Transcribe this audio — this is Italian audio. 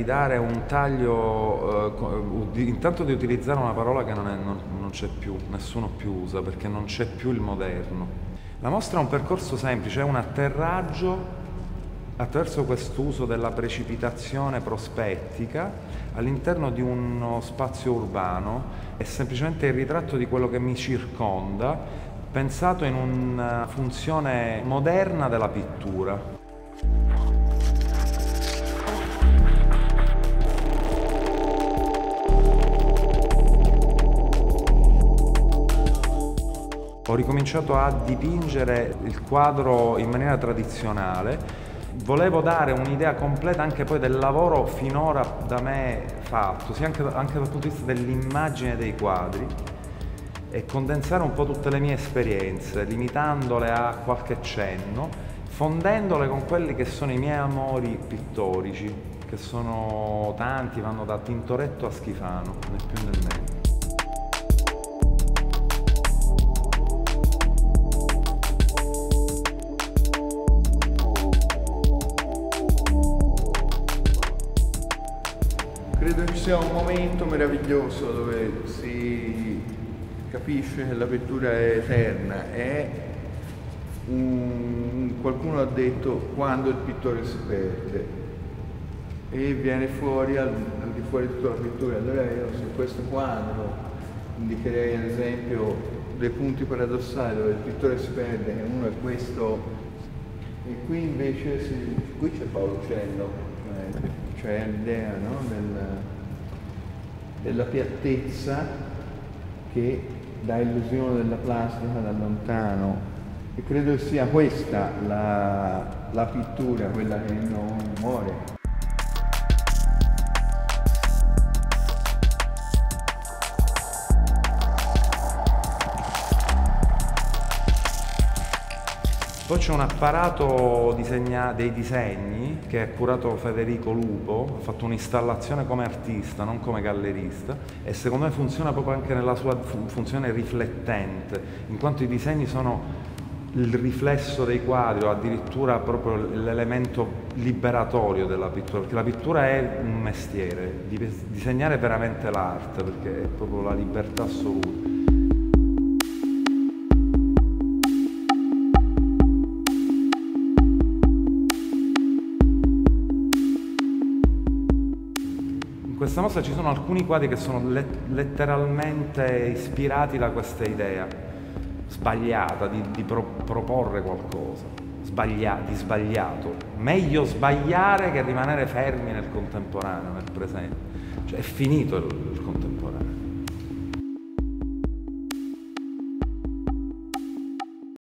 di dare un taglio, intanto di utilizzare una parola che non c'è più, nessuno più usa, perché non c'è più il moderno. La mostra è un percorso semplice, è un atterraggio attraverso quest'uso della precipitazione prospettica all'interno di uno spazio urbano. È semplicemente il ritratto di quello che mi circonda, pensato in una funzione moderna della pittura. Ho ricominciato a dipingere il quadro in maniera tradizionale. Volevo dare un'idea completa anche poi del lavoro finora da me fatto, sia anche dal punto di vista dell'immagine dei quadri, e condensare un po' tutte le mie esperienze, limitandole a qualche cenno, fondendole con quelli che sono i miei amori pittorici, che sono tanti, vanno da Tintoretto a Schifano, né più né meno. Credo ci sia un momento meraviglioso dove si capisce che la pittura è eterna. Qualcuno ha detto quando il pittore si perde e viene fuori al di fuori di tutta la pittura. Allora io su questo quadro indicherei ad esempio dei punti paradossali dove il pittore si perde, e uno è questo, e qui invece qui c'è Paolo Uccello. Cioè l'idea, no? della piattezza che dà illusione della plastica da lontano, e credo sia questa la pittura, quella che non muore. Poi c'è un apparato dei disegni che ha curato Federico Lupo, ha fatto un'installazione come artista, non come gallerista, e secondo me funziona proprio anche nella sua funzione riflettente, in quanto i disegni sono il riflesso dei quadri, o addirittura proprio l'elemento liberatorio della pittura, perché la pittura è un mestiere, disegnare è veramente l'arte, perché è proprio la libertà assoluta. In questa mostra ci sono alcuni quadri che sono letteralmente ispirati da questa idea sbagliata di proporre qualcosa, di sbagliato. Meglio sbagliare che rimanere fermi nel contemporaneo, nel presente. Cioè è finito il contemporaneo.